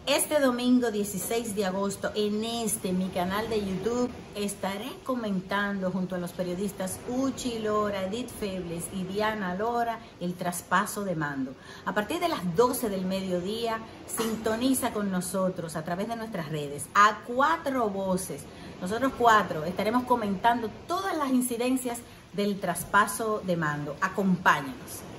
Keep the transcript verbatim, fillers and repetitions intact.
Este domingo dieciséis de agosto, en este mi canal de YouTube, estaré comentando junto a los periodistas Uchi Lora, Edith Febles y Diana Lora el traspaso de mando. A partir de las doce del mediodía, sintoniza con nosotros a través de nuestras redes, a cuatro voces. Nosotros cuatro estaremos comentando todas las incidencias del traspaso de mando. Acompáñanos.